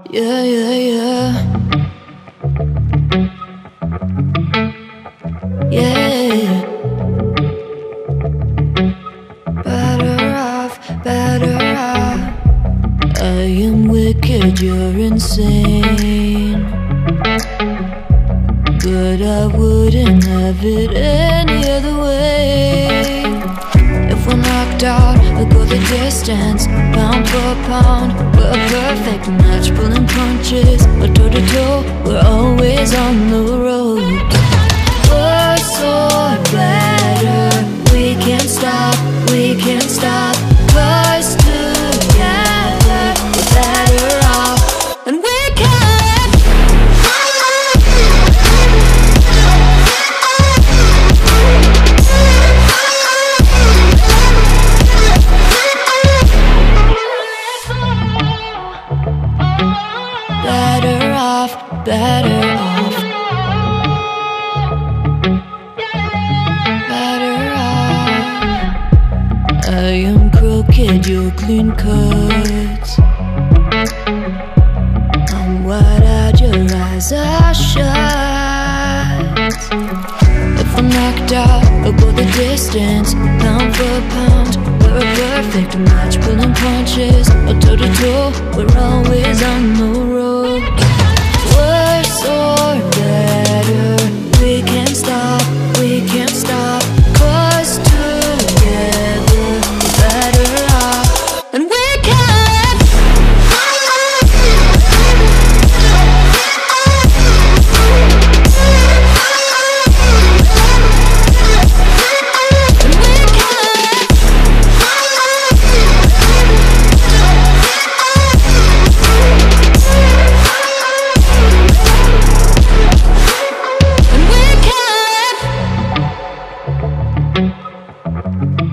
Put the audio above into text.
Yeah, yeah, yeah. Yeah. Better off, better off. I am wicked, you're insane, but I wouldn't have it any other way. If we're knocked out, we'll go the distance, pound for pound. We're a perfect match, pulling punches, or toe to toe, we're always on the road. Worse or better, we can't stop, we can't stop. 'Cause together we're better off, and we can. Better off, better off. Better off. I am crooked, you're clean cut. I'm wide-eyed, your eyes are shut. If I'm knocked out, we'll go the distance, pound for pound. We're a perfect match, pulling punches, or toe to toe, we're always on the road. Worse or better, we can't stop, we can't stop. 'Cause together we're better off, and we can. And we can.